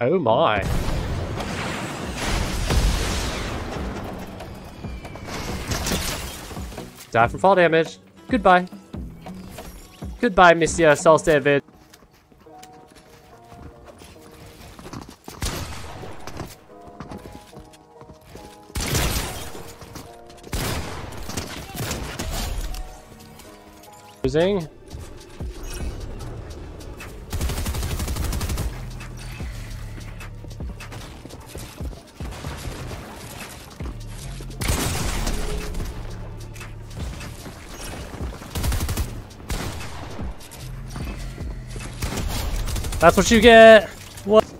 Oh my. Die from fall damage. Goodbye. Goodbye, Monsieur Solstavid. Losing. That's what you get. What?